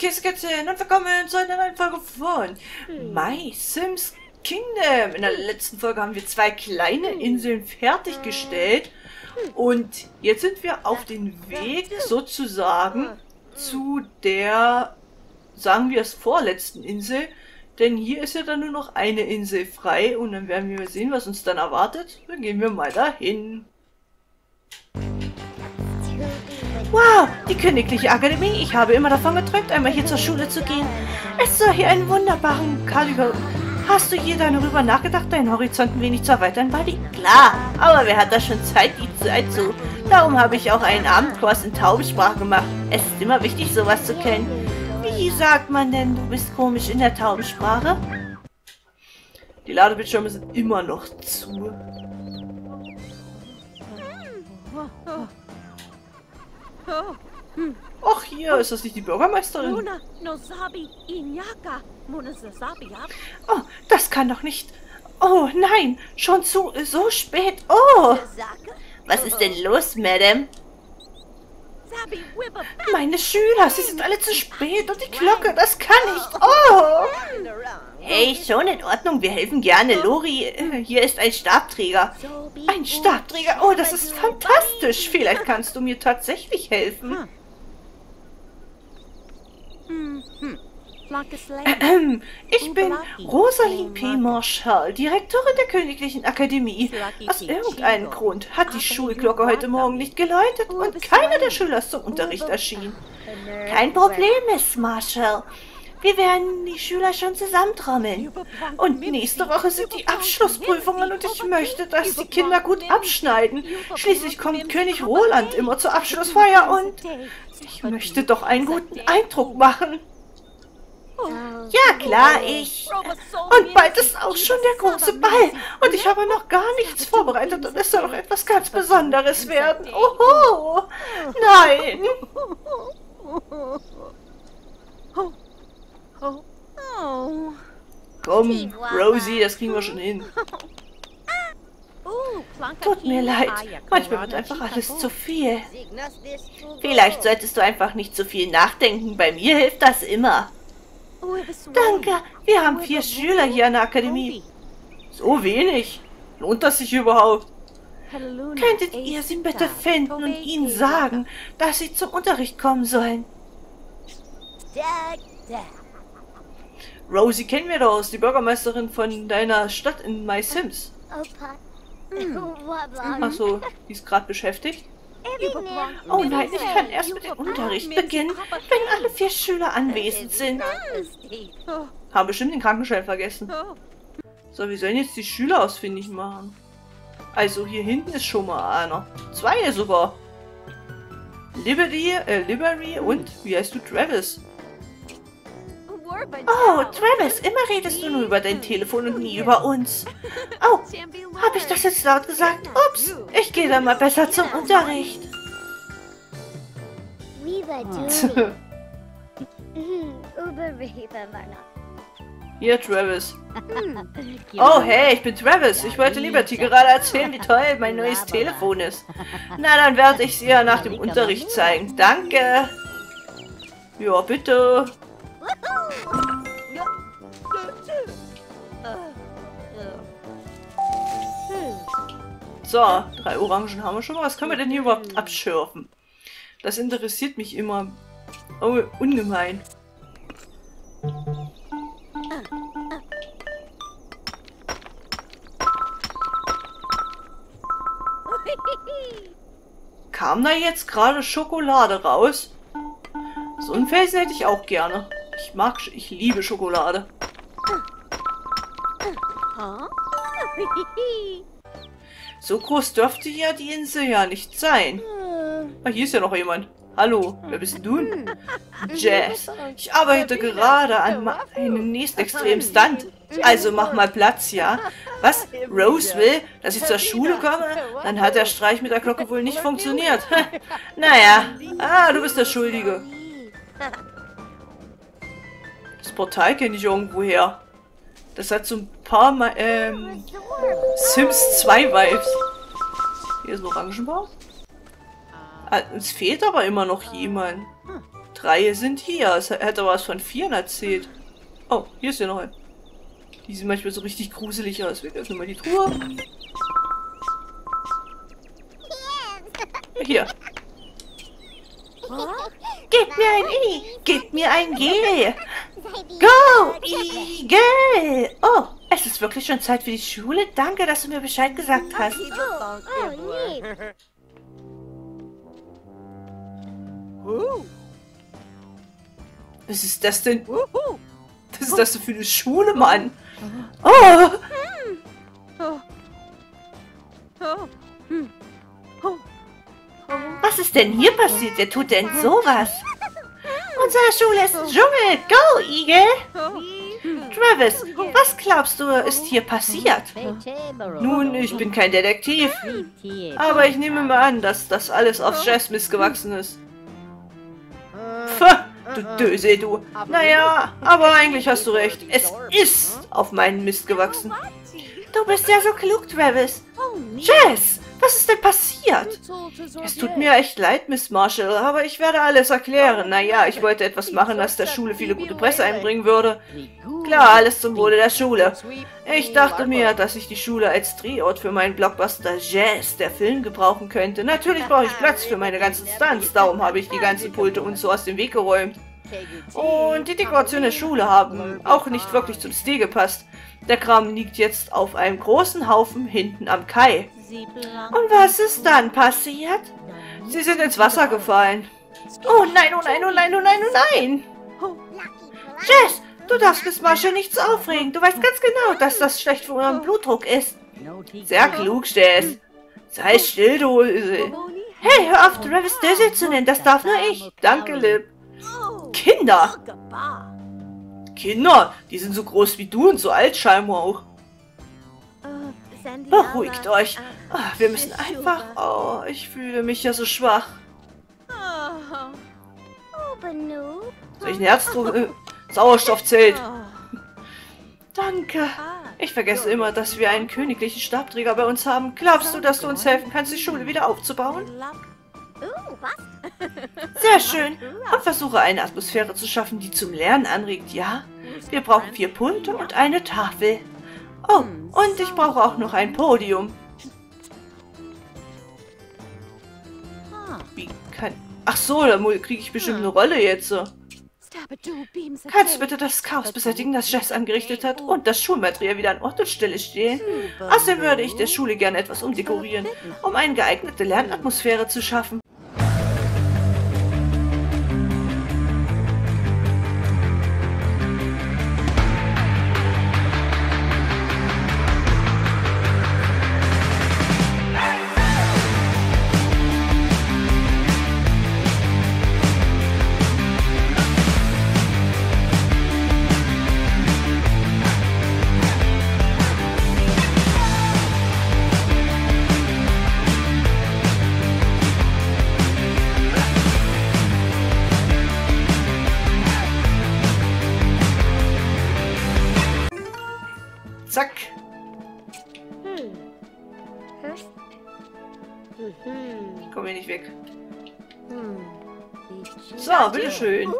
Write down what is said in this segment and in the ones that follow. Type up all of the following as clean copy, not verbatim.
hier ist Kätzchen und willkommen zu einer neuen Folge von My Sims Kingdom. In der letzten Folge haben wir 2 kleine Inseln fertiggestellt und jetzt sind wir auf dem Weg sozusagen zu der, sagen wir es, vorletzten Insel, denn hier ist ja dann nur noch eine Insel frei und dann werden wir sehen, was uns dann erwartet. Dann gehen wir mal dahin. Wow, die Königliche Akademie. Ich habe immer davon geträumt, einmal hier zur Schule zu gehen. Es soll hier einen wunderbaren Kaliber. Hast du je darüber nachgedacht, deinen Horizont ein wenig zu erweitern, Buddy? Klar, aber wer hat da schon Zeit, die Zeit zu? Darum habe ich auch einen Abendkurs in Taubensprache gemacht. Es ist immer wichtig, sowas zu kennen. Wie sagt man denn, du bist komisch in der Taubensprache? Die Ladebildschirme sind immer noch zu. Ach, hier ist das nicht die Bürgermeisterin. Oh, das kann doch nicht. Oh, nein, schon so spät. Oh, was ist denn los, Madame? Meine Schüler, sie sind alle zu spät und die Glocke, das kann nicht. Oh! Hey, schon in Ordnung, wir helfen gerne. Lori, hier ist ein Stabträger. Ein Stabträger? Oh, das ist fantastisch. Vielleicht kannst du mir tatsächlich helfen. Ich bin Rosaline P. Marshall, Direktorin der Königlichen Akademie. Aus irgendeinem Grund hat die Schulglocke heute Morgen nicht geläutet und keiner der Schüler ist zum Unterricht erschienen. Kein Problem, Miss Marshall. Wir werden die Schüler schon zusammentrommeln. Und nächste Woche sind die Abschlussprüfungen und ich möchte, dass die Kinder gut abschneiden. Schließlich kommt König Roland immer zur Abschlussfeier und ich möchte doch einen guten Eindruck machen. Ja, klar, ich. Und bald ist auch schon der große Ball. Und ich habe noch gar nichts vorbereitet und es soll noch etwas ganz Besonderes werden. Oho! Nein! Komm, Rosie, das kriegen wir schon hin. Tut mir leid. Manchmal wird einfach alles zu viel. Vielleicht solltest du einfach nicht zu viel nachdenken. Bei mir hilft das immer. Danke, wir haben 4 Schüler hier an der Akademie. So wenig? Lohnt das sich überhaupt? Könntet ihr sie bitte finden und ihnen sagen, dass sie zum Unterricht kommen sollen? Rosie kennen wir doch aus, die Bürgermeisterin von deiner Stadt in My Sims. Achso, die ist gerade beschäftigt. Oh nein, ich kann erst mit dem Unterricht beginnen, wenn alle 4 Schüler anwesend sind. Haben bestimmt den Krankenschein vergessen. So, wir sollen jetzt die Schüler ausfindig machen. Also hier hinten ist schon mal einer. 2 sogar. Liberty und, wie heißt du, Travis? Oh, Travis, immer redest du nur über dein Telefon und nie über uns. Oh, habe ich das jetzt laut gesagt? Ups, ich gehe dann mal besser zum Unterricht. Hier, Travis. Oh, hey, ich bin Travis. Ich wollte Liberty gerade erzählen, wie toll mein neues Telefon ist. Na, dann werde ich sie ja nach dem Unterricht zeigen. Danke. Ja, bitte. So, 3 Orangen haben wir schon mal. Was können wir denn hier überhaupt abschürfen? Das interessiert mich immer. Oh, ungemein. Kam da jetzt gerade Schokolade raus? So einen Felsen hätte ich auch gerne. Ich liebe Schokolade. So groß dürfte ja die Insel ja nicht sein. Ah, hier ist ja noch jemand. Hallo, wer bist du? Jazz. Ich arbeite gerade an meinem nächsten extremen Stunt. Also mach mal Platz, ja? Was? Rose will, dass ich zur Schule komme? Dann hat der Streich mit der Glocke wohl nicht funktioniert. Naja, du bist der Schuldige. Das Portal kenne ich irgendwo her. Das hat so ein paar Sims 2 Vibes. Hier ist ein Orangenbaum. Es fehlt aber immer noch jemand. 3 sind hier. Es hätte was von 4 erzählt. Oh, hier ist ja noch ein. Die sehen manchmal so richtig gruselig aus. Wir öffnen mal die Truhe. Hier. Gib mir ein I, gib mir ein G. Go, Igel! Oh, es ist wirklich schon Zeit für die Schule. Danke, dass du mir Bescheid gesagt hast. Was ist das denn? Was ist das denn für eine Schule, Mann? Oh! Was ist denn hier passiert? Wer tut denn sowas? Unsere Schule ist ein Dschungel. Go, Igel! Travis, was glaubst du, ist hier passiert? Nun, ich bin kein Detektiv. Aber ich nehme mal an, dass das alles auf Jess missgewachsen ist. Pfff, du Döse, du. Naja, aber eigentlich hast du recht. Es ist auf meinen Mist gewachsen. Du bist ja so klug, Travis. Jess, was ist denn passiert? Es tut mir echt leid, Miss Marshall, aber ich werde alles erklären. Naja, ich wollte etwas machen, das der Schule viele gute Presse einbringen würde. Klar, alles zum Wohle der Schule. Ich dachte mir, dass ich die Schule als Drehort für meinen Blockbuster Jazz, der Film, gebrauchen könnte. Natürlich brauche ich Platz für meine ganzen Stunts, darum habe ich die ganzen Pulte und so aus dem Weg geräumt. Und die Dekorationen der Schule haben auch nicht wirklich zum Stil gepasst. Der Kram liegt jetzt auf einem großen Haufen hinten am Kai. Und was ist dann passiert? Sie sind ins Wasser gefallen. Oh nein, oh nein, oh nein, oh nein, oh nein! Jess, du darfst Miss Marshall nicht so aufregen. Du weißt ganz genau, dass das schlecht für unseren Blutdruck ist. Sehr klug, Jess. Sei still, du. Hey, hör auf, Travis Dösel zu nennen. Das darf nur ich. Danke, Lip. Kinder! Kinder, die sind so groß wie du und so alt scheinbar auch. Beruhigt euch. Wir müssen einfach... Oh, ich fühle mich ja so schwach. Soll ich ein Herzdruck... Sauerstoffzelt. Danke. Ich vergesse immer, dass wir einen königlichen Stabträger bei uns haben. Glaubst du, dass du uns helfen kannst, die Schule wieder aufzubauen? Sehr schön. Und versuche eine Atmosphäre zu schaffen, die zum Lernen anregt, ja? Wir brauchen 4 Pulte und eine Tafel. Oh, und ich brauche auch noch ein Podium. Wie kann... Ach so, da kriege ich bestimmt eine Rolle jetzt. Kannst du bitte das Chaos beseitigen, das Jess angerichtet hat, und das Schulmaterial wieder an Ort und Stelle stehen? Außerdem würde ich der Schule gerne etwas umdekorieren, um eine geeignete Lernatmosphäre zu schaffen. Zack. Ich komme hier nicht weg. So, bitteschön.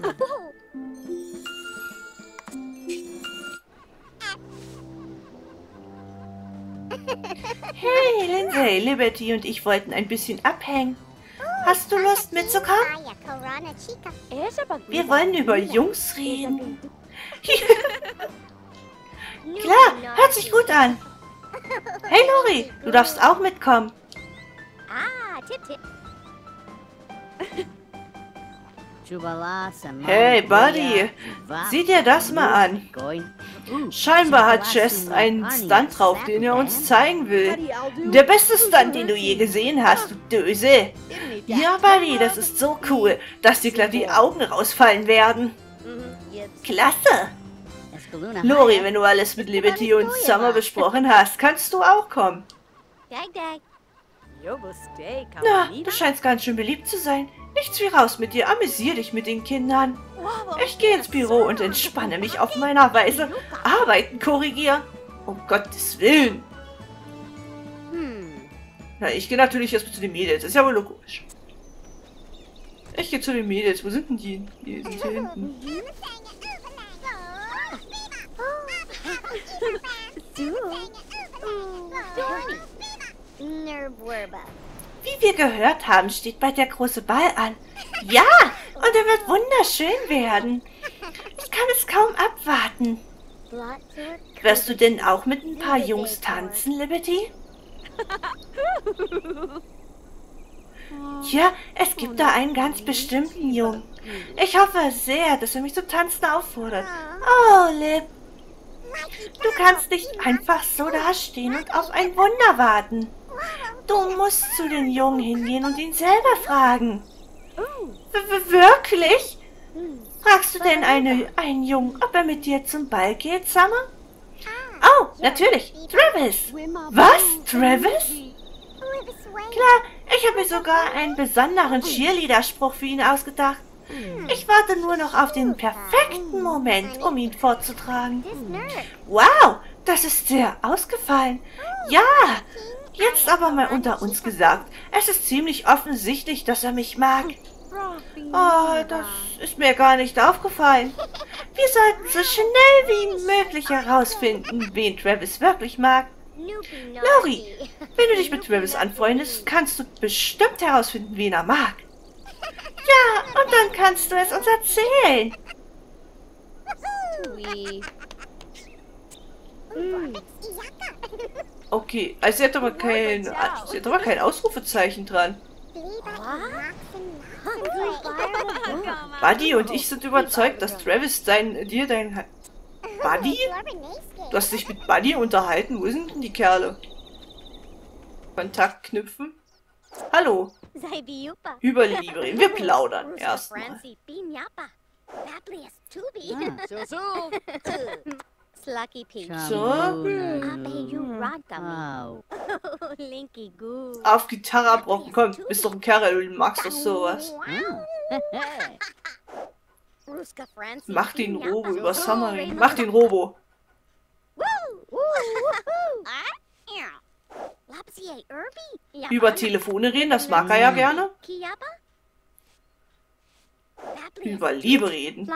Hey, Lindsay, Liberty und ich wollten ein bisschen abhängen. Hast du Lust mitzukommen? Wir wollen über Jungs reden. Klar, hört sich gut an. Hey Lori, du darfst auch mitkommen. Hey, Buddy, sieh dir das mal an. Scheinbar hat Jess einen Stunt drauf, den er uns zeigen will. Der beste Stunt, den du je gesehen hast, du Döse. Ja, Buddy, das ist so cool, dass dir gleich die Augen rausfallen werden. Klasse. Lori, wenn du alles mit Liberty und Summer besprochen hast, kannst du auch kommen. Na, du scheinst ganz schön beliebt zu sein. Nichts wie raus mit dir, amüsier dich mit den Kindern. Ich gehe ins Büro und entspanne mich auf meiner Weise. Arbeiten korrigieren. Um Gottes Willen. Na, ich gehe natürlich erst zu den Mädels. Ist ja wohl logisch. Ich gehe zu den Mädels. Wo sind denn die? Die sind hier hinten. Wie wir gehört haben, steht bald der große Ball an. Ja, und er wird wunderschön werden. Ich kann es kaum abwarten. Wirst du denn auch mit ein paar Jungs tanzen, Liberty? Ja, es gibt da einen ganz bestimmten Jungen. Ich hoffe sehr, dass er mich zum Tanzen auffordert. Oh, Lib. Du kannst nicht einfach so dastehen und auf ein Wunder warten. Du musst zu den Jungen hingehen und ihn selber fragen. Wirklich? Fragst du denn einen Jungen, ob er mit dir zum Ball geht, Summer? Oh, natürlich. Travis. Was? Travis? Klar, ich habe mir sogar einen besonderen Cheerleader-Spruch für ihn ausgedacht. Ich warte nur noch auf den perfekten Moment, um ihn vorzutragen. Wow, das ist sehr ausgefallen. Ja, jetzt aber mal unter uns gesagt. Es ist ziemlich offensichtlich, dass er mich mag. Oh, das ist mir gar nicht aufgefallen. Wir sollten so schnell wie möglich herausfinden, wen Travis wirklich mag. Lori, wenn du dich mit Travis anfreundest, kannst du bestimmt herausfinden, wen er mag. Ja, und dann kannst du es uns erzählen. Okay, also sie hat aber kein Ausrufezeichen dran. Buddy und ich sind überzeugt, dass Travis dein Buddy? Du hast dich mit Buddy unterhalten? Wo sind denn die Kerle? Kontakt knüpfen? Hallo. Über Liebe reden. Wir plaudern erstmal. So. Auf Gitarre abbrochen. Komm, du bist doch ein Kerl, du magst doch sowas. Mach den Robo über Summerlin. Mach den Robo. Über Telefone reden, das mag er ja gerne. Über Liebe reden.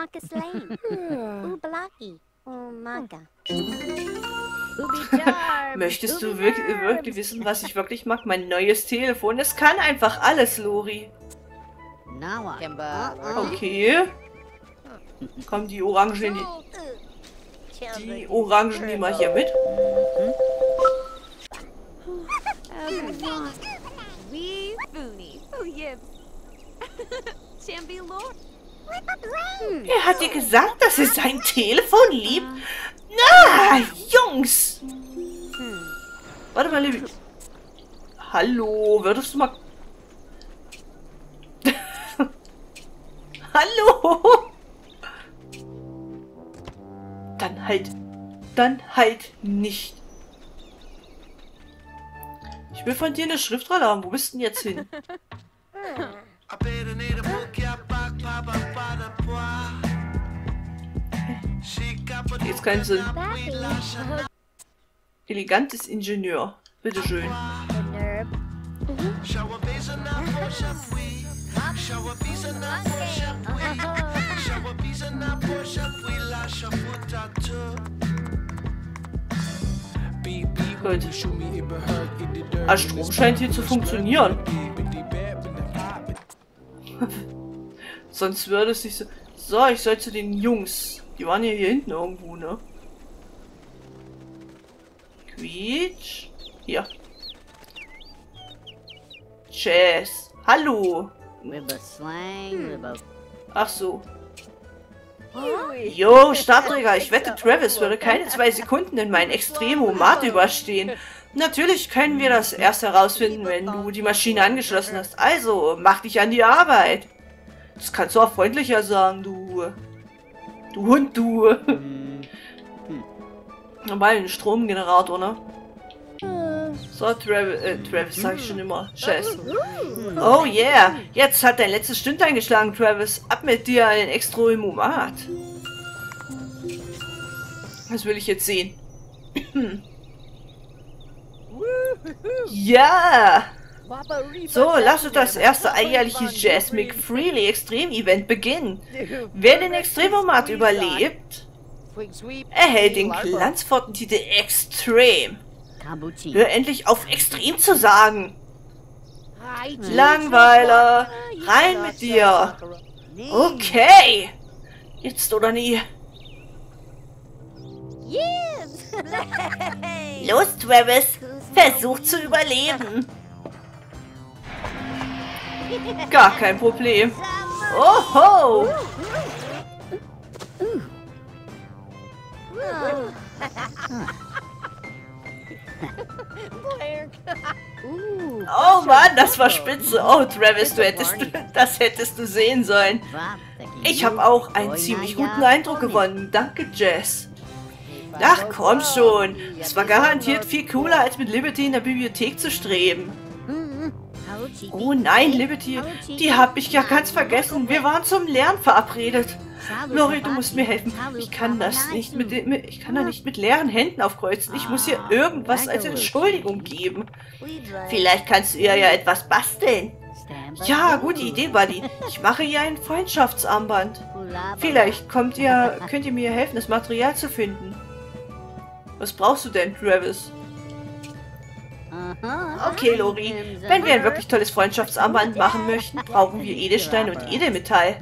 Möchtest du wirklich wissen, was ich wirklich mag? Mein neues Telefon. Es kann einfach alles, Lori. Okay. Komm, die Orangen nehmen wir hier mit. Er hat dir gesagt, dass er sein Telefon liebt? Na, Jungs! Warte mal, Libby. Hallo, würdest du mal... Hallo! Dann halt nicht. Ich will von dir eine Schriftrolle haben. Wo bist du denn jetzt hin? Jetzt keinen Sinn. Elegantes Ingenieur. Bitteschön. Gut. Ah, Strom scheint hier zu funktionieren. Sonst würde es nicht so... So, ich soll zu den Jungs. Die waren ja hier hinten irgendwo, ne? Quietsch. Hier. Chess. Hallo. Ach so. Jo, Starträger, ich wette, Travis würde keine 2 Sekunden in meinen Extremomat überstehen. Natürlich können wir das erst herausfinden, wenn du die Maschine angeschlossen hast. Also, mach dich an die Arbeit. Das kannst du auch freundlicher sagen, du Hund, du. Normal ein Stromgenerator, ne? So, Travis sag ich schon immer. Scheiße. Oh yeah, jetzt hat dein letztes Stünd eingeschlagen, Travis. Ab mit dir ein Extremomat. Was will ich jetzt sehen? Ja! So, lasst uns das erste alljährliche Jazz McFreely Extrem Event beginnen. Wer den Extrem-Format überlebt, erhält den glanzvollen Titel Extrem. Hör endlich auf, Extrem zu sagen. Langweiler, rein mit dir. Okay. Jetzt oder nie. Los, Travis. Versuch zu überleben. Gar kein Problem. Oho. Oh Mann, das war spitze. Oh, Travis, das hättest du sehen sollen. Ich habe auch einen ziemlich guten Eindruck gewonnen. Danke, Jazz. Ach, komm schon. Es war garantiert viel cooler, als mit Liberty in der Bibliothek zu streben. Oh nein, Liberty, die hab ich ja ganz vergessen. Wir waren zum Lernen verabredet. Lori, du musst mir helfen. Ich kann da nicht mit leeren Händen aufkreuzen. Ich muss ihr irgendwas als Entschuldigung geben. Vielleicht kannst du ihr ja etwas basteln. Ja, gute Idee, Buddy. Ich mache ihr ein Freundschaftsarmband. Vielleicht könnt ihr mir helfen, das Material zu finden. Was brauchst du denn, Travis? Okay, Lori. Wenn wir ein wirklich tolles Freundschaftsarmband machen möchten, brauchen wir Edelstein und Edelmetall.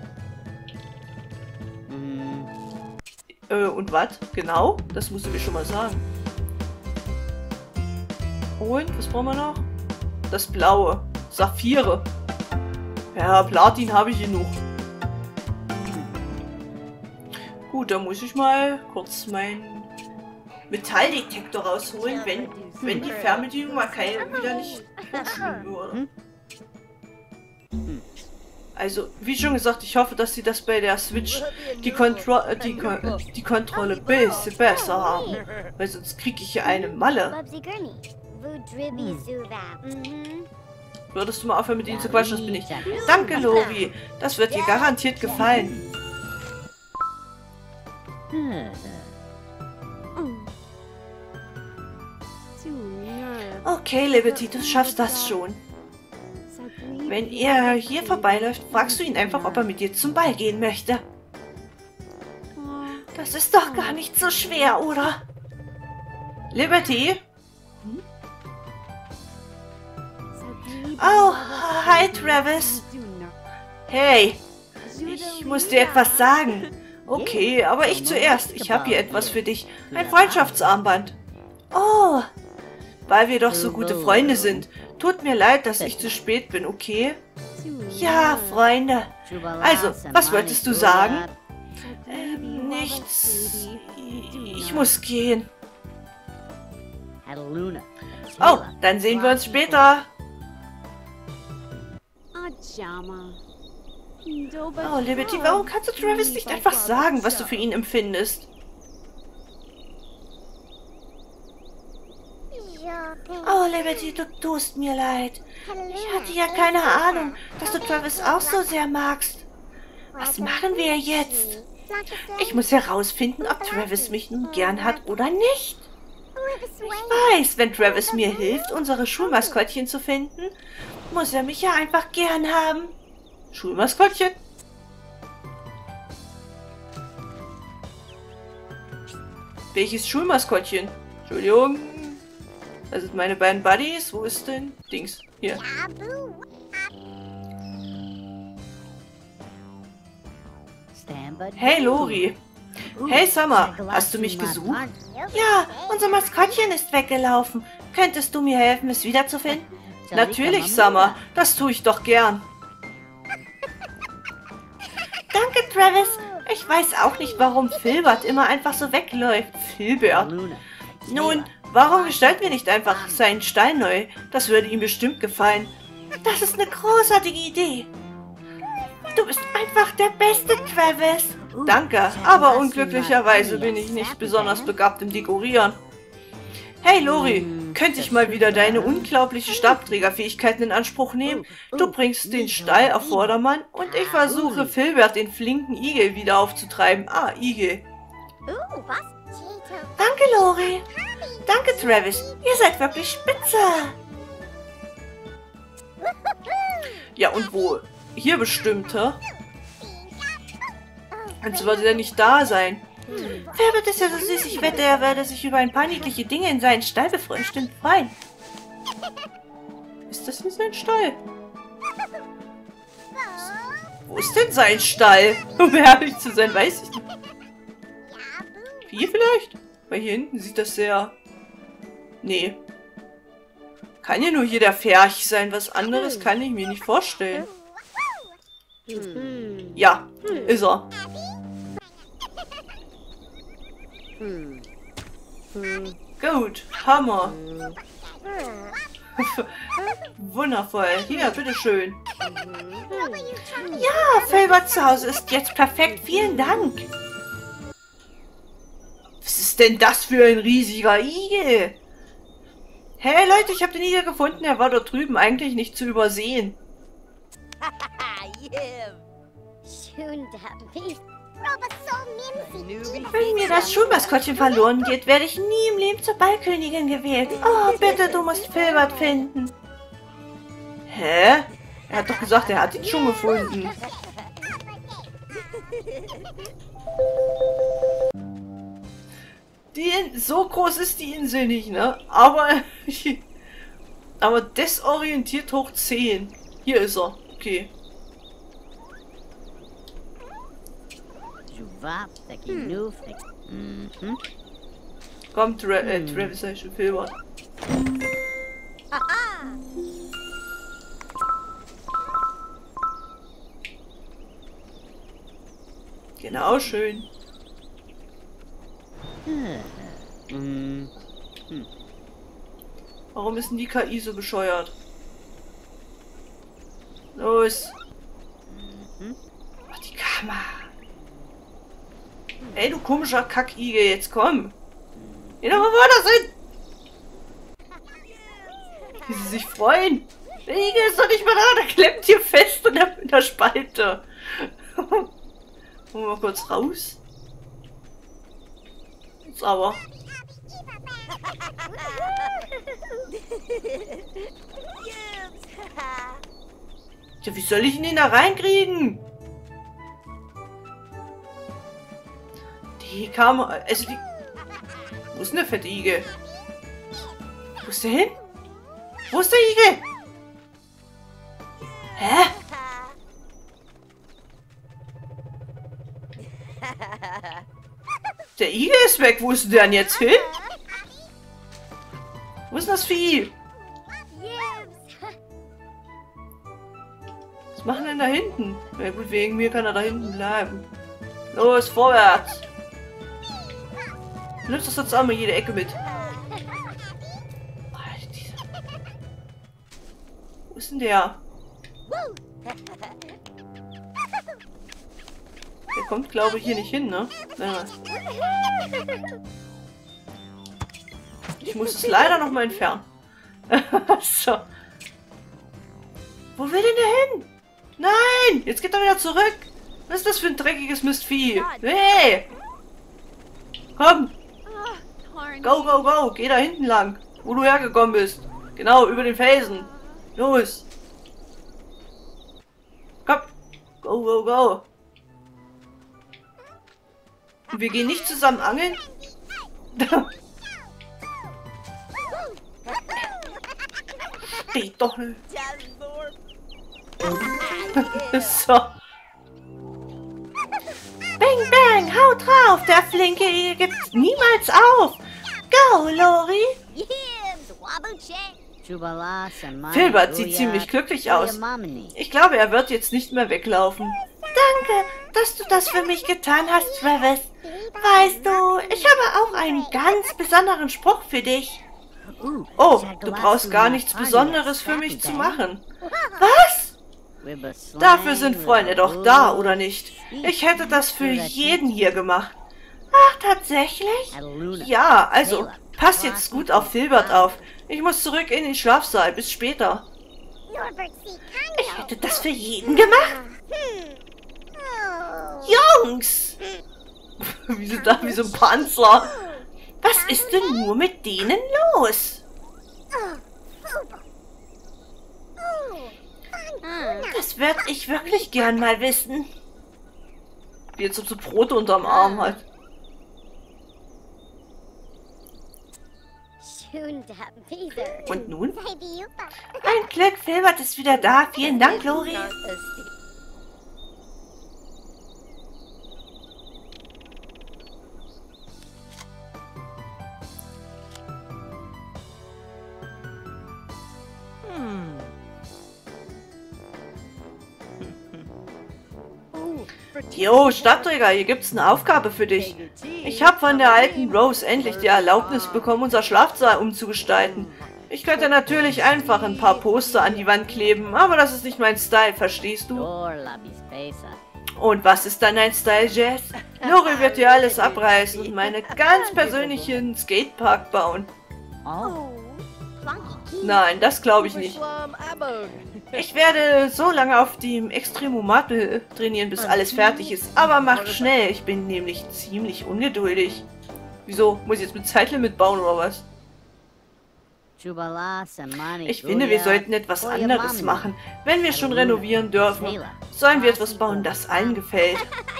Und was? Genau? Das musst du mir schon mal sagen. Und, was brauchen wir noch? Das Blaue. Saphire. Ja, Platin habe ich genug. Gut, dann muss ich mal kurz meinen Metalldetektor rausholen, wenn die Fernbedienung mal wieder nicht funktionieren würde. Also, wie schon gesagt, ich hoffe, dass sie das bei der Switch die Kontrolle ein bisschen besser haben. Weil sonst kriege ich hier eine Malle. Würdest du mal aufhören, mit ihnen zu quatschen? Das bin ich. Danke, Lori. Das wird dir garantiert gefallen. Okay, Liberty, du schaffst das schon. Wenn er hier vorbeiläuft, fragst du ihn einfach, ob er mit dir zum Ball gehen möchte. Das ist doch gar nicht so schwer, oder? Liberty? Oh, hi, Travis. Hey, ich muss dir etwas sagen. Okay, aber ich zuerst. Ich habe hier etwas für dich. Ein Freundschaftsarmband. Oh, weil wir doch so gute Freunde sind. Tut mir leid, dass ich zu spät bin, okay? Ja, Freunde. Also, was wolltest du sagen? Nichts. Ich muss gehen. Oh, dann sehen wir uns später. Oh, Liberty, warum kannst du Travis nicht einfach sagen, was du für ihn empfindest? Oh, Liberty, du tust mir leid. Ich hatte ja keine Ahnung, dass du Travis auch so sehr magst. Was machen wir jetzt? Ich muss herausfinden, ob Travis mich nun gern hat oder nicht. Ich weiß, wenn Travis mir hilft, unsere Schulmaskottchen zu finden, muss er mich ja einfach gern haben. Schulmaskottchen? Welches Schulmaskottchen? Entschuldigung. Das sind meine beiden Buddies. Wo ist denn? Dings. Hier. Hey, Lori. Hey, Summer. Hast du mich gesucht? Ja, unser Maskottchen ist weggelaufen. Könntest du mir helfen, es wiederzufinden? Natürlich, Summer. Das tue ich doch gern. Danke, Travis. Ich weiß auch nicht, warum Filbert immer einfach so wegläuft. Filbert. Nun, warum gestalten wir nicht einfach seinen Stein neu? Das würde ihm bestimmt gefallen. Das ist eine großartige Idee. Du bist einfach der Beste, Travis. Danke, aber unglücklicherweise bin ich nicht besonders begabt im Dekorieren. Hey, Lori, könnte ich mal wieder deine unglaubliche Stabträgerfähigkeiten in Anspruch nehmen? Du bringst den Stall auf Vordermann und ich versuche, Filbert den flinken Igel wieder aufzutreiben. Ah, Igel. Danke, Lori. Danke, Travis. Ihr seid wirklich spitze. Ja, und wo? Hier bestimmt, hä? Als würde er nicht da sein. Filbert ist ja so süß, ich wette, er werde sich über ein paar niedliche Dinge in seinen Stall bestimmt freuen. Ist das hier sein Stall? Wo ist denn sein Stall? Um ehrlich zu sein, weiß ich nicht. Hier vielleicht? Weil hier hinten sieht das sehr... Nee. Kann ja nur hier der Pferch sein. Was anderes kann ich mir nicht vorstellen. Ja, ist er. Gut, Hammer. Wundervoll. Hier, bitteschön. Ja, Filberts Zuhause ist jetzt perfekt. Vielen Dank. Was ist denn das für ein riesiger Igel? Hey Leute, ich habe den Igel gefunden. Er war dort drüben, eigentlich nicht zu übersehen. Wenn mir das Schulmaskottchen verloren geht, werde ich nie im Leben zur Ballkönigin gewählt. Oh, bitte, du musst Filbert finden. Hä? Er hat doch gesagt, er hat ihn schon gefunden. So groß ist die Insel nicht, ne? Aber desorientiert hoch 10. Hier ist er. Okay. Komm, Travis, sei schon Filbert. Genau, schön. Warum ist denn die KI so bescheuert? Los! Ach, die Kamera! Ey, du komischer Kackigel, jetzt komm! Geh doch mal woanders hin! Wie sie sich freuen! Der Igel ist doch nicht mehr da, der klemmt hier fest in der Spalte. Wollen wir mal kurz raus? Jetzt aber. Ja, wie soll ich ihn denn da reinkriegen? Die Kamera, also die... Wo ist denn der fette Igel? Wo ist der hin? Wo ist der Igel? Hä? Der Igel ist weg. Wo ist der denn jetzt hin? Wo ist denn das Vieh? Was machen denn da hinten? Na gut, wegen mir kann er da hinten bleiben. Los, vorwärts! Du nimmst das jetzt einmal jede Ecke mit. Wo ist denn der? Der kommt, glaube ich, hier nicht hin, ne? Ich muss es leider noch mal entfernen. So. Wo will denn der hin? Nein! Jetzt geht er wieder zurück! Was ist das für ein dreckiges Mistvieh? Hey! Komm! Go, go, go! Geh da hinten lang, wo du hergekommen bist. Genau, über den Felsen. Los! Komm! Go, go, go! Und wir gehen nicht zusammen angeln? Steht doch nicht. So. Bang, bang, hau drauf! Der flinke Igel gibt niemals auf! Go, Lori! Filbert sieht ziemlich glücklich aus. Ich glaube, er wird jetzt nicht mehr weglaufen. Danke, dass du das für mich getan hast, Travis. Weißt du, ich habe auch einen ganz besonderen Spruch für dich. Oh, du brauchst gar nichts Besonderes für mich zu machen. Was? Dafür sind Freunde doch da, oder nicht? Ich hätte das für jeden hier gemacht. Ach, tatsächlich? Ja, also, pass jetzt gut auf Filbert auf. Ich muss zurück in den Schlafsaal. Bis später. Ich hätte das für jeden gemacht. Jungs! Wie sind da wie so ein Panzer? Was ist denn nur mit denen los? Das würde ich wirklich gern mal wissen. Wie jetzt so Brote unterm Arm hat. Und nun? Ein Glück, Filbert ist wieder da. Vielen Dank, Lori. Jo, Stadtträger, hier gibt's eine Aufgabe für dich. Ich habe von der alten Rose endlich die Erlaubnis bekommen, unser Schlafsaal umzugestalten. Ich könnte natürlich einfach ein paar Poster an die Wand kleben, aber das ist nicht mein Style, verstehst du? Und was ist dann dein Style, Jazz? Lori wird dir alles abreißen und meine ganz persönlichen Skatepark bauen. Nein, das glaube ich nicht. Ich werde so lange auf dem Extremomat trainieren, bis alles fertig ist. Aber mach schnell, ich bin nämlich ziemlich ungeduldig. Wieso? Muss ich jetzt mit Zeitlimit bauen oder was? Ich finde, wir sollten etwas anderes machen. Wenn wir schon renovieren dürfen, sollen wir etwas bauen, das allen gefällt.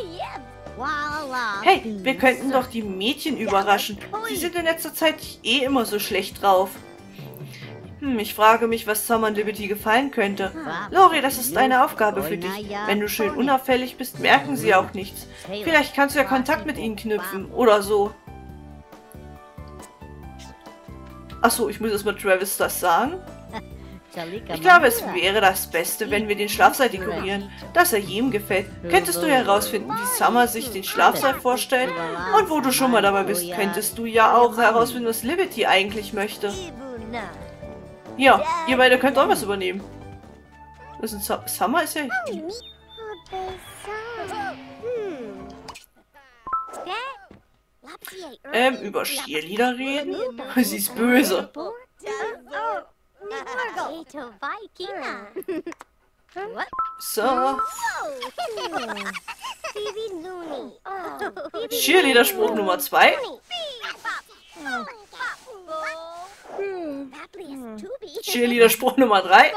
Hey, wir könnten doch die Mädchen überraschen. Sie sind in letzter Zeit eh immer so schlecht drauf. Ich frage mich, was Summer und Liberty gefallen könnte. Lori, das ist eine Aufgabe für dich. Wenn du schön unauffällig bist, merken sie auch nichts. Vielleicht kannst du ja Kontakt mit ihnen knüpfen oder so. Achso, ich muss erstmal Travis das sagen. Ich glaube, es wäre das Beste, wenn wir den Schlafsaal dekorieren, dass er jedem gefällt. Könntest du herausfinden, wie Summer sich den Schlafsaal vorstellt? Und wo du schon mal dabei bist, könntest du ja auch herausfinden, was Liberty eigentlich möchte. Ja, ihr beide könnt auch was übernehmen. Das ist Summer ist ja... Über Cheerleader reden? Sie ist böse. So. Cheerleader-Spruch Nummer 2. Cheerleader-Spruch Nummer 3.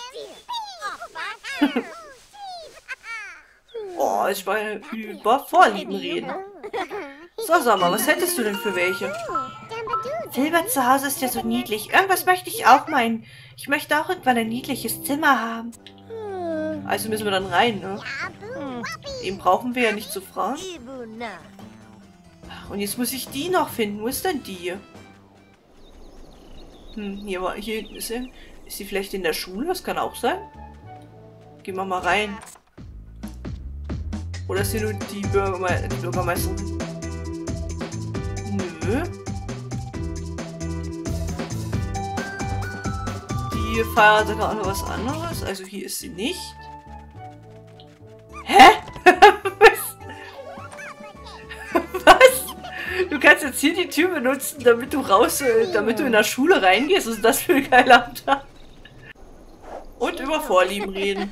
Oh, ich war über Vorlieben reden. So, sag mal, was hättest du denn für welche? Filbert zu Hause ist ja so niedlich. Irgendwas möchte ich auch meinen. Ich möchte auch irgendwann ein niedliches Zimmer haben. Also müssen wir dann rein, ne? Den brauchen wir ja nicht zu fragen. Und jetzt muss ich die noch finden. Wo ist denn die? Hier ist sie. Ist sie vielleicht in der Schule? Das kann auch sein. Gehen wir mal rein. Oder ist hier nur die Bürgermeisterin? Nö. Die feiert sogar noch was anderes. Also hier ist sie nicht. Hä? Was? Du kannst jetzt hier die Tür benutzen, damit du damit du in der Schule reingehst. Was ist das für ein geiler Tag? Und über Vorlieben reden.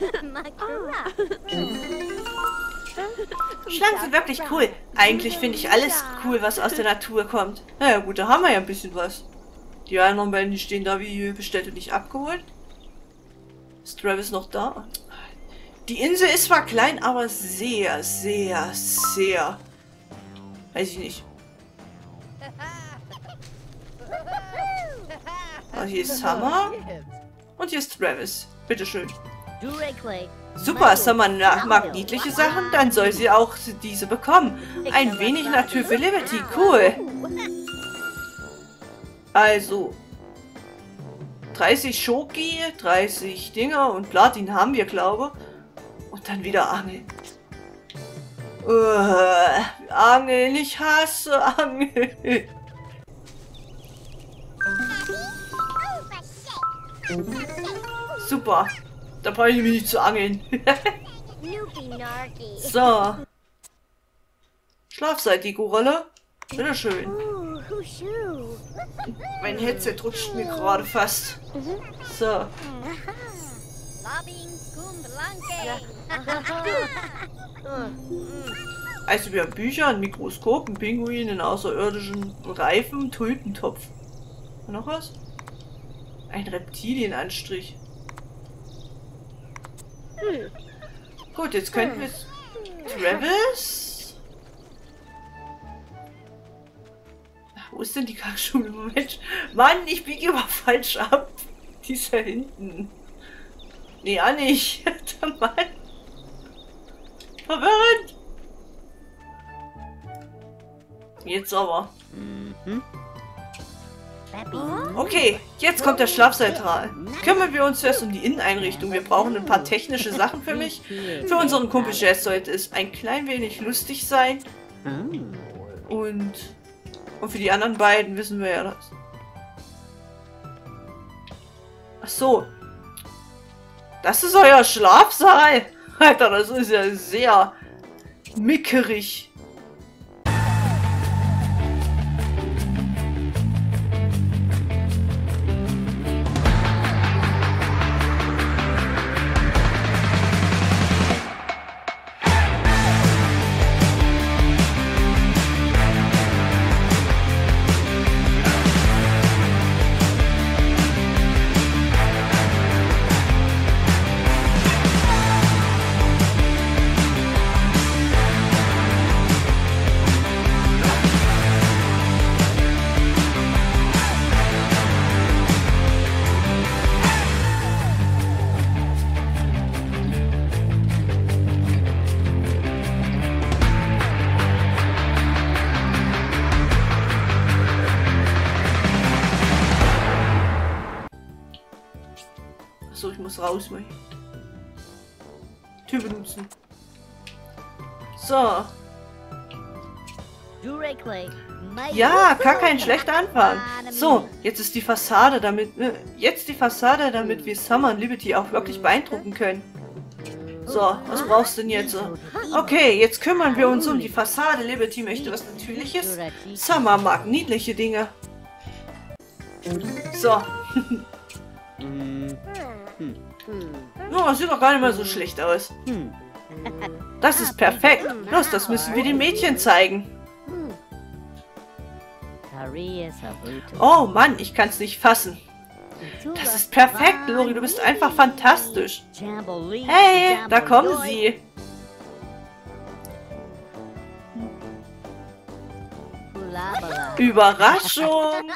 Schlangen sind wirklich cool. Eigentlich finde ich alles cool, was aus der Natur kommt. Naja gut, da haben wir ja ein bisschen was. Die anderen beiden, die stehen da wie bestellt und nicht abgeholt. Ist Travis noch da? Die Insel ist zwar klein, aber sehr, sehr, sehr... Weiß ich nicht. Ah, hier ist Summer. Und hier ist Travis. Bitteschön. Super, Summer mag niedliche Sachen, dann soll sie auch diese bekommen. Ein wenig Natur für Liberty, cool. Also, 30 Schoki, 30 Dinger und Platin haben wir, glaube ich. Und dann wieder Angeln. Angeln, ich hasse Angeln. Super. Da brauche ich mich nicht zu angeln. So. Schlafsaal-Deko-Rolle. Bitteschön. Mein Headset rutscht mir gerade fast. So. Also wir haben Bücher, ein Mikroskop, ein Pinguin, einen außerirdischen Reifen, Tulpentopf. Und noch was? Ein Reptilienanstrich. Gut, jetzt könnten wir... Travis? Ach, wo ist denn die Kackschule? Moment. Mann, ich biege immer falsch ab. Die ist da hinten. Nee, auch nicht. Mann. Verwirrend. Jetzt aber. Okay, jetzt kommt der Schlafsaal. Kümmern wir uns zuerst um die Inneneinrichtung. Wir brauchen ein paar technische Sachen für mich. Für unseren Kumpel Jazz sollte es ein klein wenig lustig sein. Und für die anderen beiden wissen wir ja das. Ach so. Das ist euer Schlafsaal. Alter, das ist ja sehr mickerig. So, ich muss raus, mal. Tür benutzen. So. Ja, gar kein schlechter Anfang. So, jetzt ist die Fassade, damit wir Summer und Liberty auch wirklich beeindrucken können. So, was brauchst du denn jetzt? Okay, jetzt kümmern wir uns um die Fassade. Liberty möchte was Natürliches. Summer mag niedliche Dinge. So. Oh, sieht doch gar nicht mal so schlecht aus. Das ist perfekt. Los, das müssen wir den Mädchen zeigen. Oh Mann, ich kann es nicht fassen. Das ist perfekt, Lori. Du bist einfach fantastisch. Hey, da kommen sie. Überraschung.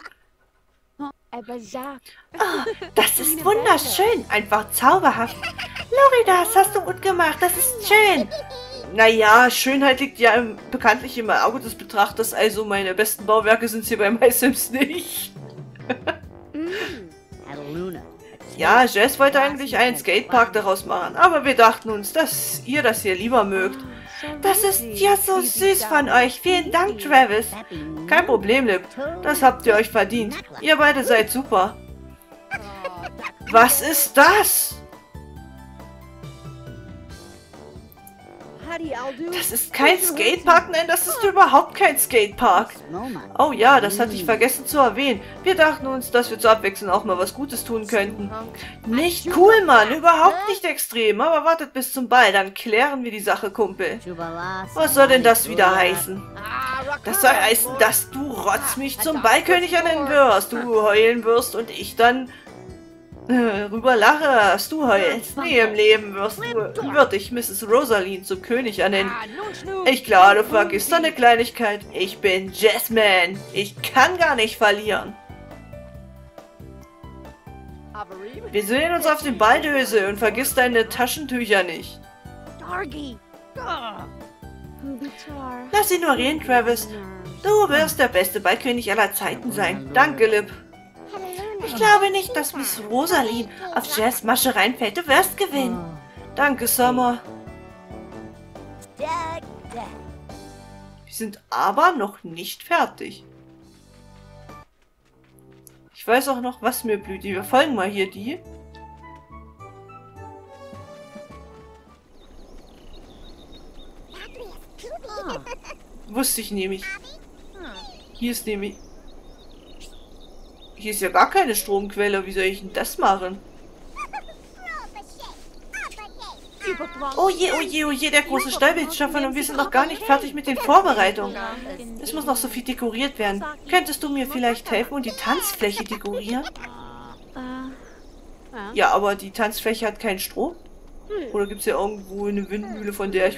Oh, das ist wunderschön. Einfach zauberhaft. Lori, das hast du gut gemacht. Das ist schön. Naja, Schönheit liegt ja bekanntlich im Auge des Betrachters. Also meine besten Bauwerke sind hier bei MySims nicht. Ja, Jess wollte eigentlich einen Skatepark daraus machen. Aber wir dachten uns, dass ihr das hier lieber mögt. Das ist ja so süß von euch. Vielen Dank, Travis. Kein Problem, Lip. Das habt ihr euch verdient. Ihr beide seid super. Was ist das? Das ist kein Skatepark? Nein, das ist überhaupt kein Skatepark. Oh ja, das hatte ich vergessen zu erwähnen. Wir dachten uns, dass wir zur Abwechslung auch mal was Gutes tun könnten. Nicht cool, Mann. Überhaupt nicht extrem. Aber wartet bis zum Ball, dann klären wir die Sache, Kumpel. Was soll denn das wieder heißen? Das soll heißen, dass du Rotz mich zum Ballkönig ernennen wirst. Du heulen wirst und ich dann... rüber lachst, du heulst. Nie im Leben wird dich Mrs. Rosaline zum König ernennen. Ich glaube, du vergisst eine Kleinigkeit. Ich bin Jasmine. Ich kann gar nicht verlieren. Wir sehen uns auf dem Balldöse und vergiss deine Taschentücher nicht. Lass ihn nur reden, Travis. Du wirst der beste Ballkönig aller Zeiten sein. Danke, Lip. Ich glaube nicht, dass Miss Rosaline auf Jazz Masche reinfällt. Du wirst gewinnen. Danke, Summer. Wir sind aber noch nicht fertig. Ich weiß auch noch, was mir blüht. Wir folgen mal hier die. Wusste ich nämlich. Hier ist nämlich... Hier ist ja gar keine Stromquelle. Wie soll ich denn das machen? Oh je, oh je, oh je, der große Stallbildschaffer und wir sind noch gar nicht fertig mit den Vorbereitungen. Es muss noch so viel dekoriert werden. Könntest du mir vielleicht helfen und die Tanzfläche dekorieren? Ja, aber die Tanzfläche hat keinen Strom. Oder gibt es ja irgendwo eine Windmühle, von der ich...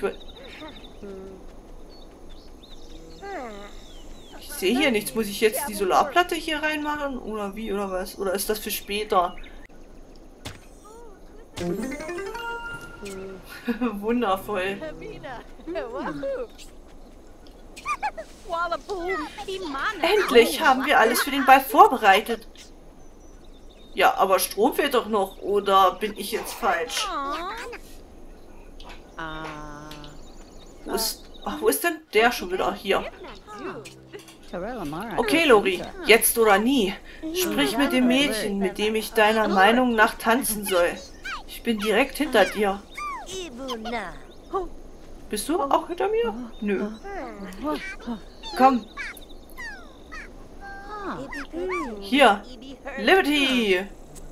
Ich sehe hier nichts. Muss ich jetzt die Solarplatte hier reinmachen? Oder wie? Oder was? Oder ist das für später? Wundervoll. Endlich haben wir alles für den Ball vorbereitet. Ja, aber Strom fehlt doch noch. Oder bin ich jetzt falsch? Wo ist denn der schon wieder? Hier. Okay, Lori. Jetzt oder nie. Sprich mit dem Mädchen, mit dem ich deiner Meinung nach tanzen soll. Ich bin direkt hinter dir. Bist du auch hinter mir? Nö. Komm. Hier. Liberty.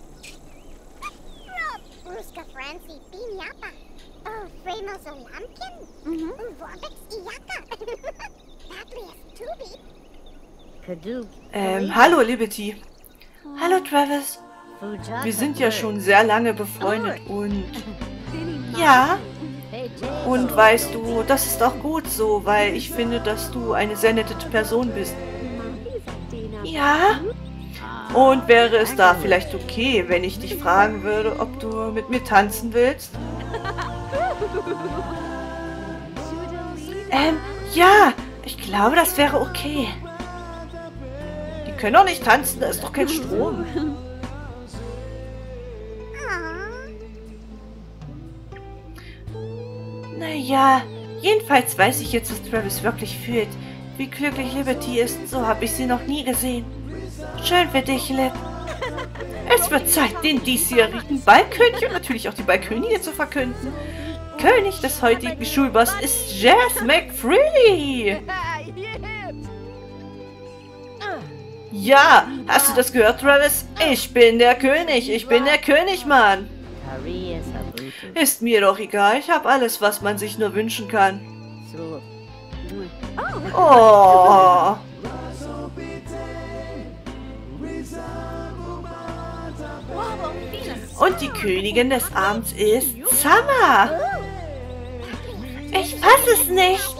Hallo Liberty. Hallo Travis. Wir sind ja schon sehr lange befreundet und... Ja. Und weißt du, das ist auch gut so, weil ich finde, dass du eine sehr nette Person bist. Ja? Und wäre es da vielleicht okay, wenn ich dich fragen würde, ob du mit mir tanzen willst? Ja, ich glaube, das wäre okay. Die können doch nicht tanzen, da ist doch kein Strom. Naja, jedenfalls weiß ich jetzt, was Travis wirklich fühlt. Wie glücklich Liberty ist, so habe ich sie noch nie gesehen. Schön für dich, Lib. Es wird Zeit, den diesjährigen Ballkönig und natürlich auch die Ballkönigin zu verkünden. König des heutigen Schulballs ist Jazz McFreely. Ja, hast du das gehört, Travis? Ich bin der König, Mann. Ist mir doch egal, ich habe alles, was man sich nur wünschen kann. Oh. Und die Königin des Abends ist Summer. Ich fasse es nicht.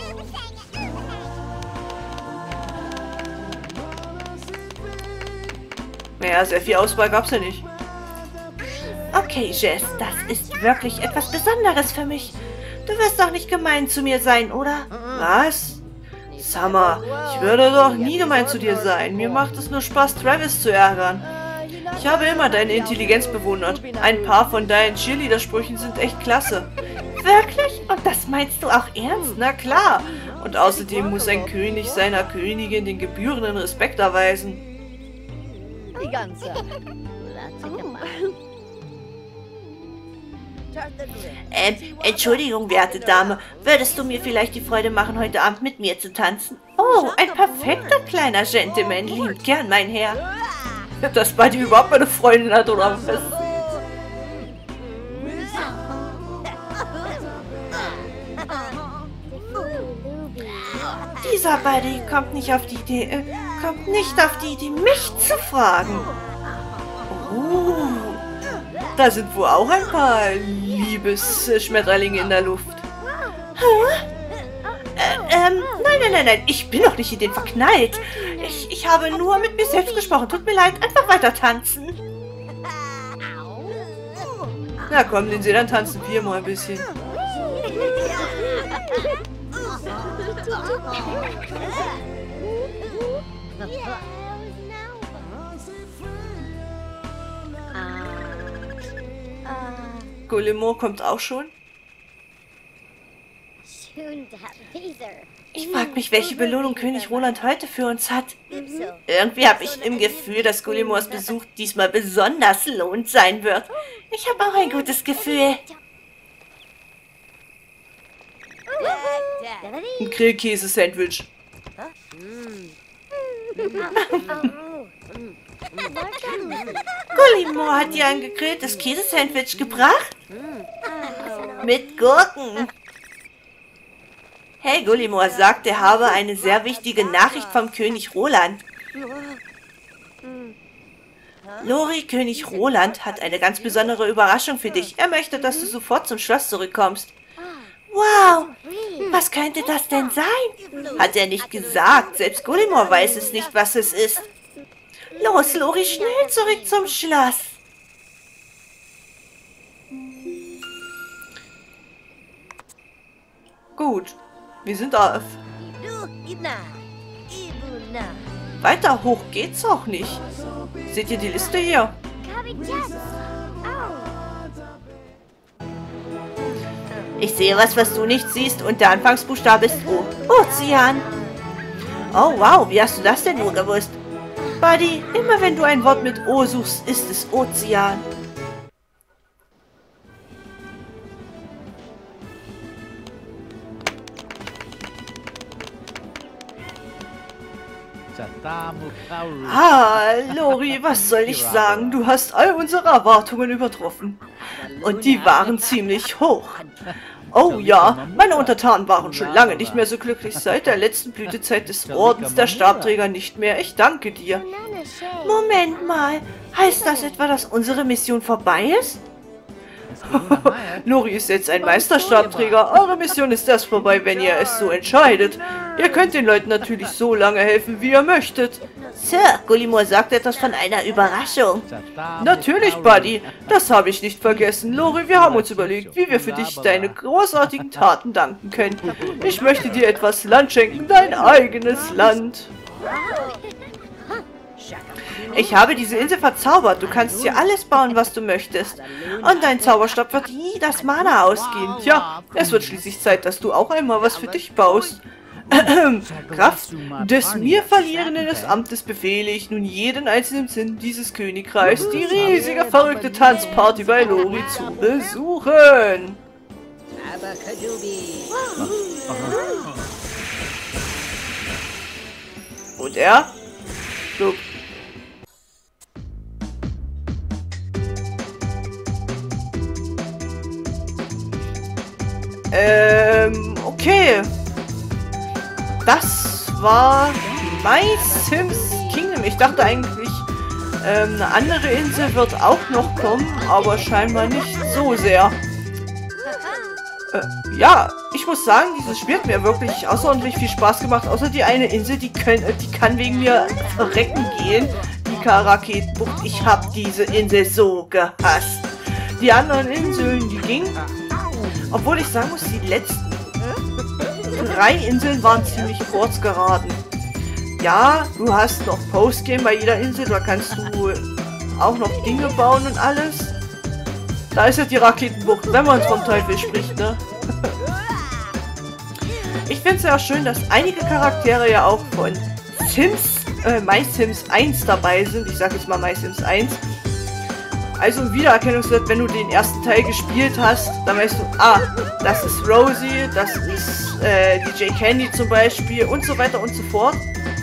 Naja, sehr viel Auswahl gab's ja nicht. Okay, Jess, das ist wirklich etwas Besonderes für mich. Du wirst doch nicht gemein zu mir sein, oder? Was? Summer, ich würde doch nie gemein zu dir sein. Mir macht es nur Spaß, Travis zu ärgern. Ich habe immer deine Intelligenz bewundert. Ein paar von deinen Cheerleader-Sprüchen sind echt klasse. Wirklich? Und das meinst du auch ernst? Na klar. Und außerdem muss ein König seiner Königin den gebührenden Respekt erweisen. Entschuldigung, werte Dame. Würdest du mir vielleicht die Freude machen, heute Abend mit mir zu tanzen? Oh, ein perfekter kleiner Gentleman. Liebend gern, mein Herr. Dass bei dir überhaupt eine Freundin hat, oder was? Dieser Buddy kommt nicht auf die Idee, mich zu fragen. Oh, da sind wohl auch ein paar Liebesschmetterlinge in der Luft. Nein, ich bin doch nicht in den verknallt. Ich habe nur mit mir selbst gesprochen. Tut mir leid, einfach weiter tanzen. Na komm, Lindsay, dann tanzen wir mal ein bisschen. Guillemot kommt auch schon. Ich frage mich, welche Belohnung König Roland heute für uns hat. Irgendwie habe ich im Gefühl, dass Guillemots Besuch diesmal besonders lohnend sein wird. Ich habe auch ein gutes Gefühl. Ein Grillkäse-Sandwich. Guillemot hat dir ein gegrilltes Käsesandwich gebracht? Mit Gurken. Hey, Guillemot sagt, er habe eine sehr wichtige Nachricht vom König Roland. Lori, König Roland hat eine ganz besondere Überraschung für dich. Er möchte, dass du sofort zum Schloss zurückkommst. Wow, was könnte das denn sein? Hat er nicht gesagt. Selbst Gullimore weiß es nicht, was es ist. Los, Lori, schnell zurück zum Schloss. Gut, wir sind auf. Weiter hoch geht's auch nicht. Seht ihr die Liste hier? Ich sehe was du nicht siehst und der Anfangsbuchstabe ist O. Ozean. Oh wow, wie hast du das denn nur gewusst? Buddy, immer wenn du ein Wort mit O suchst, ist es Ozean. Lori, was soll ich sagen? Du hast all unsere Erwartungen übertroffen. Und die waren ziemlich hoch. Oh ja, meine Untertanen waren schon lange nicht mehr so glücklich. Seit der letzten Blütezeit des Ordens der Stabträger nicht mehr. Ich danke dir. Moment mal, heißt das etwa, dass unsere Mission vorbei ist? Lori ist jetzt ein Meisterstabträger. Eure Mission ist erst vorbei, wenn ihr es so entscheidet. Ihr könnt den Leuten natürlich so lange helfen, wie ihr möchtet. Sir, Gullimore sagt etwas von einer Überraschung. Natürlich, Buddy. Das habe ich nicht vergessen. Lori, wir haben uns überlegt, wie wir für dich deine großartigen Taten danken können. Ich möchte dir etwas Land schenken, dein eigenes Land. Ich habe diese Insel verzaubert. Du kannst hier alles bauen, was du möchtest. Und dein Zauberstab wird nie das Mana ausgehen. Tja, es wird schließlich Zeit, dass du auch einmal was für dich baust. Kraft des mir Verlierenden des Amtes befehle ich nun jeden einzelnen Sinn dieses Königreichs, die riesige verrückte Tanzparty bei Lori zu besuchen. Und er? Flug. Okay. Das war My Sims Kingdom. Ich dachte eigentlich, eine andere Insel wird auch noch kommen, aber scheinbar nicht so sehr. Ja, ich muss sagen, dieses Spiel hat mir wirklich außerordentlich viel Spaß gemacht. Außer die eine Insel, die kann wegen mir verrecken gehen. Die Karaketenbucht. Ich habe diese Insel so gehasst. Die anderen Inseln, die gingen. Obwohl ich sagen muss, die letzten 3 Inseln waren ziemlich kurz geraten. Ja, du hast noch Postgame bei jeder Insel, da kannst du auch noch Dinge bauen und alles. Da ist ja die Raketenbucht, wenn man vom Teufel spricht, ne? Ich finde es ja schön, dass einige Charaktere ja auch von My Sims 1 dabei sind. Ich sage jetzt mal My Sims 1. Also ein Wiedererkennungswert, wenn du den ersten Teil gespielt hast, dann weißt du, das ist Rosie, das ist DJ Candy zum Beispiel und so weiter und so fort.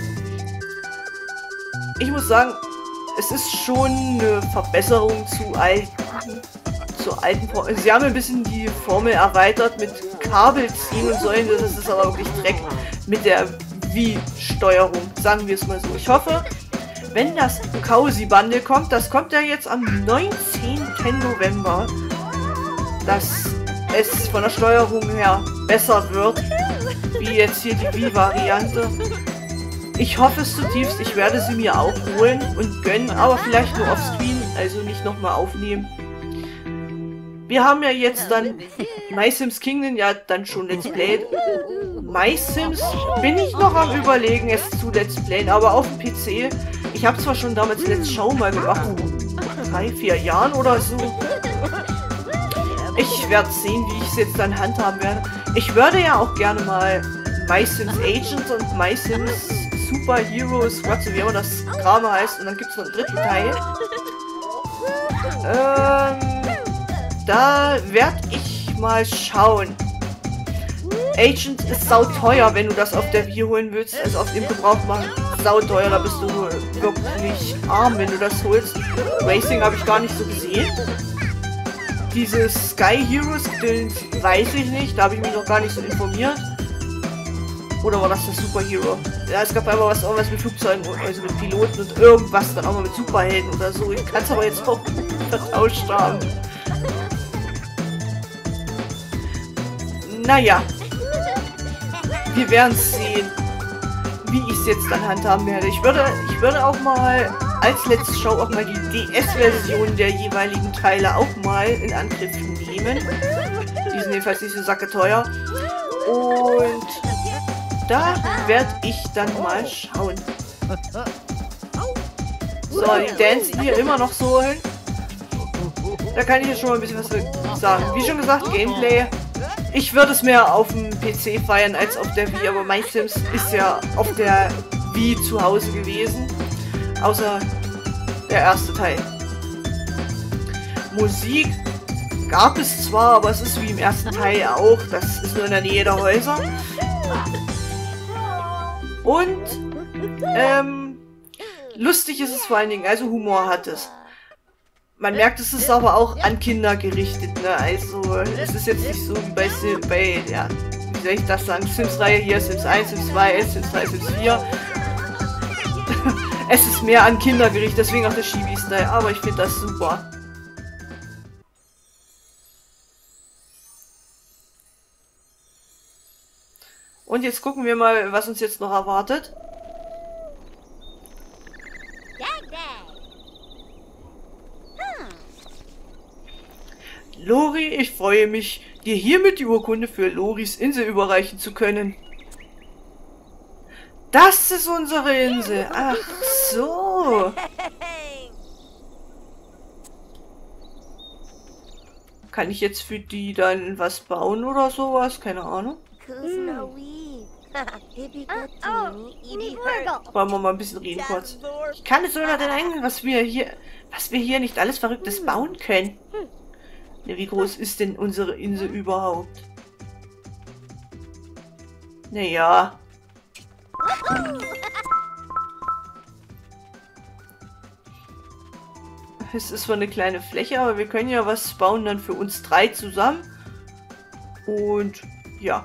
Ich muss sagen, es ist schon eine Verbesserung zur alten Formel. Sie haben ein bisschen die Formel erweitert mit Kabel ziehen und sollen, das ist aber wirklich Dreck mit der Wii-Steuerung, sagen wir es mal so. Ich hoffe, wenn das Cozy Bundle kommt, das kommt ja jetzt am 19. November, dass es von der Steuerung her besser wird, wie jetzt hier die Wii-Variante. Ich hoffe es zutiefst, ich werde sie mir auch holen und gönnen, aber vielleicht nur auf Screen, also nicht nochmal aufnehmen. Wir haben ja jetzt dann My Sims Kingdom ja dann schon Let's Play. My Sims bin ich noch am Überlegen, es zu Let's Playen, aber auf dem PC. Ich habe zwar schon damals Let's Show mal gemacht, 3, 4 Jahren oder so. Ich werde sehen, wie ich es jetzt dann handhaben werde. Ich würde ja auch gerne mal My Sims Agents und My Sims Super Heroes, so wie immer das Kram heißt, und dann gibt es noch einen dritten Teil. Da werde ich mal schauen. Agent ist sauteuer, wenn du das auf der Wii holen willst, also auf dem Gebrauch machen. Sauteuer, da bist du wirklich arm, wenn du das holst. Racing habe ich gar nicht so gesehen. Diese Sky Heroes, den weiß ich nicht, da habe ich mich noch gar nicht so informiert. Oder war das der Superhero? Ja, es gab einfach irgendwas mit Flugzeugen, also mit Piloten und irgendwas, dann auch mal mit Superhelden oder so. Ich kann es aber jetzt auch vertauscht haben. Naja. Wir werden sehen, wie ich es jetzt dann handhaben werde. Ich würde auch mal als letzte Show auch mal die DS-Version der jeweiligen Teile auch mal in Angriff nehmen. Die sind jedenfalls nicht so sacketeuer. Und da werde ich dann mal schauen. So, die dancen hier immer noch so hin. Da kann ich jetzt schon mal ein bisschen was sagen. Wie schon gesagt, Gameplay. Ich würde es mehr auf dem PC feiern als auf der Wii, aber MySims ist ja auf der Wii zu Hause gewesen. Außer der erste Teil. Musik gab es zwar, aber es ist wie im ersten Teil auch. Das ist nur in der Nähe der Häuser. Und lustig ist es vor allen Dingen, also Humor hat es. Man merkt, es ist aber auch an Kinder gerichtet, ne? Also es ist jetzt nicht so wie bei ja, wie soll ich das sagen, Sims-Reihe hier, Sims 1, Sims 2, Sims 3, Sims 4. Es ist mehr an Kinder gerichtet, deswegen auch der Chibi-Style, aber ich finde das super. Und jetzt gucken wir mal, was uns jetzt noch erwartet. Lori, ich freue mich, dir hiermit die Urkunde für Loris Insel überreichen zu können. Das ist unsere Insel. Ach so. Kann ich jetzt für die dann was bauen oder sowas? Keine Ahnung. Wollen wir mal ein bisschen reden kurz. Ich kann es sogar denken, was wir hier nicht alles Verrücktes bauen können. Wie groß ist denn unsere Insel überhaupt? Naja. Es ist zwar eine kleine Fläche, aber wir können ja was bauen dann für uns 3 zusammen. Und ja.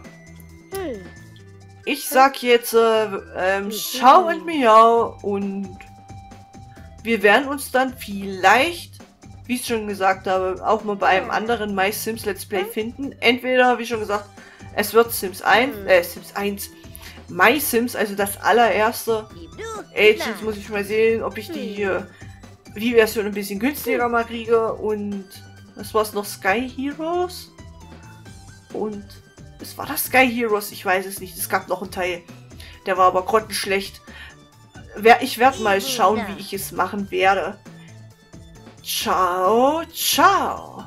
Ich sag jetzt Ciao und Miau und wir werden uns dann vielleicht, wie ich schon gesagt habe, auch mal bei einem anderen MySims Let's Play finden. Entweder, wie schon gesagt, es wird Sims 1, MySims, also das allererste. Jetzt muss ich mal sehen, ob ich die Version ein bisschen günstiger mal kriege. Und was war es noch? Sky Heroes? Und es war das Sky Heroes, ich weiß es nicht. Es gab noch einen Teil, der war aber grottenschlecht. Ich werde mal schauen, wie ich es machen werde. Ciao, ciao.